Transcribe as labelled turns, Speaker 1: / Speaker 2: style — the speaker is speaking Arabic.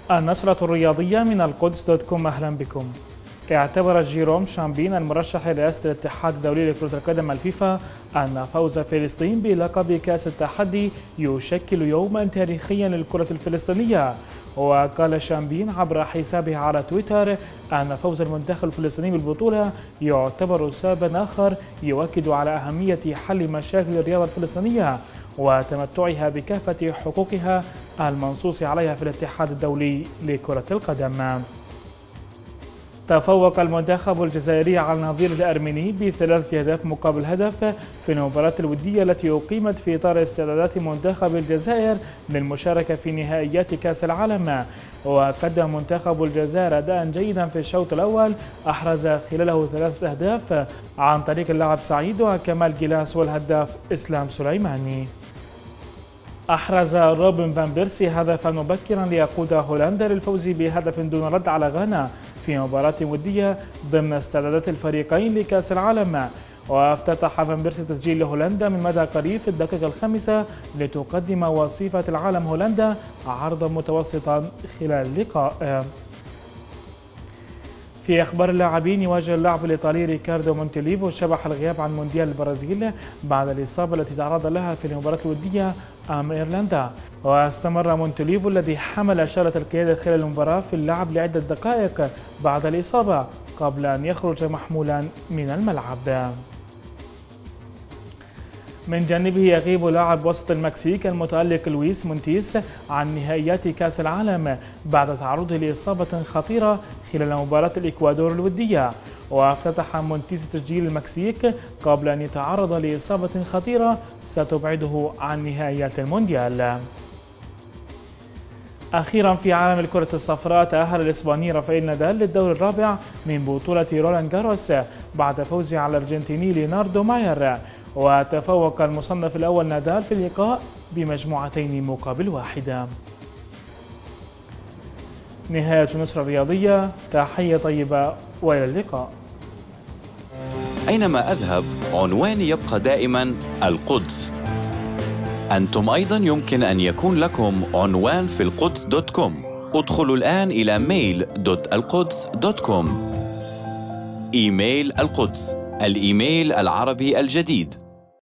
Speaker 1: النشرة الرياضية من القدس دوت كوم. أهلا بكم. اعتبر جيروم شامبين المرشح لرئاسة الاتحاد الدولي لكرة القدم الفيفا أن فوز فلسطين بلقب كأس التحدي يشكل يوما تاريخيا للكرة الفلسطينية. وقال شامبين عبر حسابه على تويتر أن فوز المنتخب الفلسطيني بالبطولة يعتبر سببا آخر يؤكد على أهمية حل مشاكل الرياضة الفلسطينية وتمتعها بكافة حقوقها المنصوص عليها في الاتحاد الدولي لكرة القدم. تفوق المنتخب الجزائري على النظير الأرميني بثلاثة أهداف مقابل هدف في المباراة الودية التي أقيمت في إطار استعدادات منتخب الجزائر للمشاركة في نهائيات كأس العالم. وقدم منتخب الجزائر أداء جيدا في الشوط الأول، أحرز خلاله 3 أهداف عن طريق اللاعب سعيد وكمال جلاس والهداف إسلام سليماني. أحرز روبن فان بيرسي هدفا مبكرا ليقود هولندا للفوز بهدف دون رد على غانا في مباراة ودية ضمن استعدادات الفريقين لكأس العالم. وافتتح فان بيرسي تسجيل لهولندا من مدى قريب في الدقيقة 5 لتقدم وصيفة العالم هولندا عرضا متوسطا خلال اللقاء. في أخبار اللاعبين، يواجه اللاعب الإيطالي ريكاردو مونتيليفو شبح الغياب عن مونديال البرازيل بعد الإصابة التي تعرض لها في المباراة الودية أمام إيرلندا. واستمر مونتيليفو الذي حمل شارة القيادة خلال المباراة في اللعب لعدة دقائق بعد الإصابة قبل أن يخرج محمولا من الملعب. من جانبه يغيب لاعب وسط المكسيك المتألق لويس مونتيس عن نهائيات كأس العالم بعد تعرضه لإصابة خطيرة خلال مباراة الإكوادور الودية. وافتتح مونتيس تسجيل المكسيك قبل أن يتعرض لإصابة خطيرة ستبعده عن نهائيات المونديال. أخيرا في عالم الكرة الصفراء، تأهل الإسباني رافائيل نادال للدور الرابع من بطولة رولان جاروس بعد فوزه على الأرجنتيني ليناردو ماير. وتفوق المصنف الأول نادال في اللقاء بمجموعتين مقابل واحدة. نهاية النشرة الرياضية، تحية طيبة وإلى اللقاء.
Speaker 2: أينما أذهب عنواني يبقى دائما القدس. أنتم أيضا يمكن أن يكون لكم عنوان في القدس دوت كوم. ادخلوا الآن إلى mail.alquds.com. إيميل القدس، الإيميل العربي الجديد.